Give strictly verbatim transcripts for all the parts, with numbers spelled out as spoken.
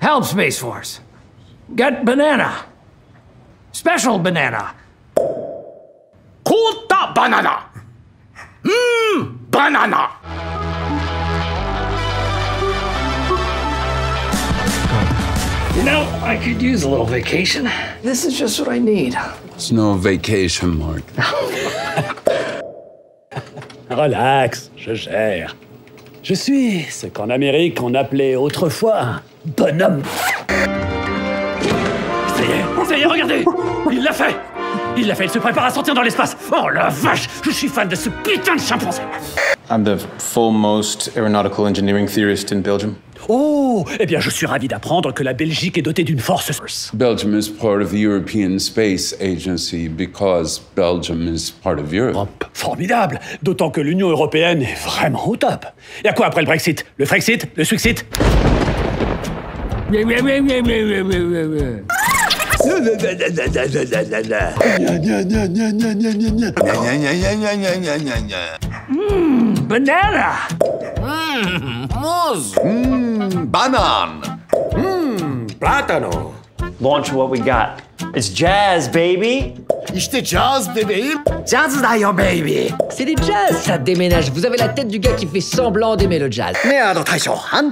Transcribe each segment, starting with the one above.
Help Space Force. Get banana. Special banana. Kota banana. Mmm, banana. You know, I could use a little vacation. This is just what I need. It's no vacation, Mark. Relax, je gère. Je suis ce qu'en Amérique on appelait autrefois un bonhomme. Ça y est, ça y est, regardez! Il l'a fait! Il l'a fait, il se prépare à sortir dans l'espace. Oh la vache, je suis fan de ce putain de chimpanzé. I'm the foremost aeronautical engineering theorist in Belgium. Oh, eh bien, je suis ravi d'apprendre que la Belgique est dotée d'une force. Belgium is part of the European Space Agency because Belgium is part of Europe. Formidable, d'autant que l'Union européenne est vraiment au top. Et à quoi après le Brexit? Le Frexit? Le Suixit? Mmm, banana. Mmm, muz. Mmm, banan. Mmm, plátano. Launch what we got. It's jazz, baby. İşte jazz bebeğim. Jazz dayo, baby. C'est du jazz, ça déménage. Vous avez la tête du gars qui fait semblant d'aimer le jazz. Nobody's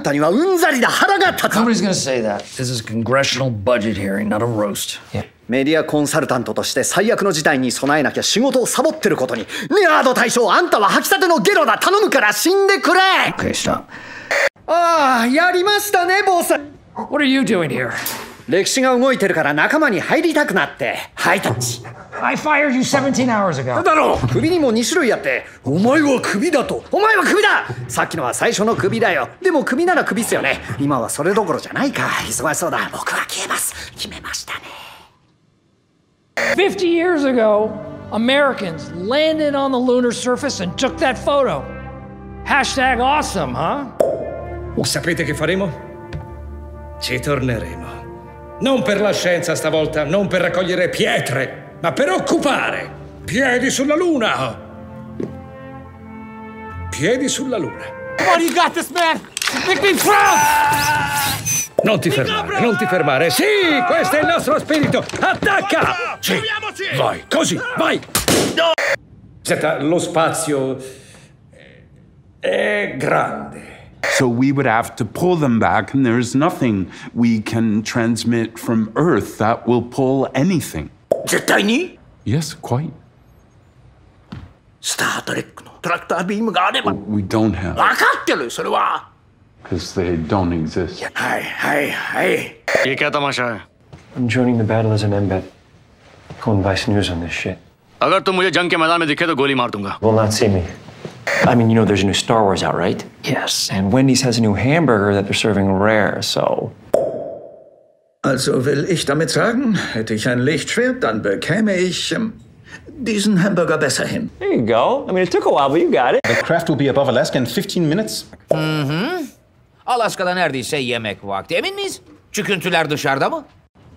gonna say that. This is a congressional budget hearing, not a roast. Yeah. メディアコンサルタントとして最悪の事態に備えなきゃ仕事をサボってることに。ネアード大将、あんたは吐きたてのゲロだ。頼むから死んでくれ。 Okay, stop. ああ、やりましたね、ボス。 What are you doing here? 歴史が動いてるから仲間に入りたくなって。ハイタッチ。 I fired you seventeen hours ago. だろう。首にもに種類あって。お前は首だと。お前は首だ。さっきのは最初の首だよ。でも首なら首っすよね。今はそれどころじゃないか。忙しそうだ。僕は消えます。決めましたね。 Fifty years ago, Americans landed on the lunar surface and took that photo. Hashtag awesome, huh? Sapete che faremo? Ci torneremo. Non per la scienza stavolta, non per raccogliere pietre, ma per occupare. Piedi sulla luna. Piedi sulla luna. Come on, you got this, man. Make me proud. Non ti fermare, non ti fermare. Sì, questo è il nostro spirito. Attacca! Sì, vai, così, vai. Senta, lo spazio è grande. So we would have to pull them back, and there's nothing we can transmit from Earth that will pull anything. Tiny? Yes, quite. Star Trekのトラクタービームがあれば。 We don't have. 分かってる、それは。 Because they don't exist. Hey, hey, hey. ये क्या तमाशा है? I'm joining the battle as an embed. Calling Vice News on this shit. अगर तुम मुझे जंग के मैदान में दिखे तो गोली मार दूंगा. Will not see me. I mean, you know there's a new Star Wars out, right? Yes. And Wendy's has a new hamburger that they're serving rare, so... Also will ich damit sagen, hätte ich ein Lichtschwert, dann bekäme ich ähm, diesen Hamburger besser hin. There you go. I mean, it took a while, but you got it. The craft will be above Alaska in fifteen minutes. Hı-hı. Alaska'da neredeyse yemek vakti. Emin miyiz? Çüküntüler dışarıda mı?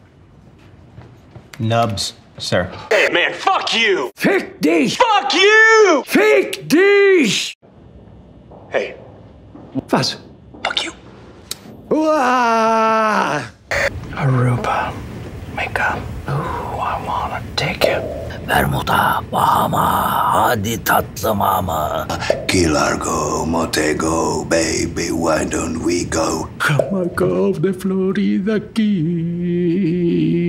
Nubs, sir. Hey man, fuck you! Fick dich! Fuck you! Fick dich! Hey. Was? Fuck you. Uah! Aruba. Mega. Ooh, I wanna take it. Bermuda, Bahama, hadi tatlım ama. Key Largo, Montego, baby, why don't we go? Jamaica of the Florida Keys.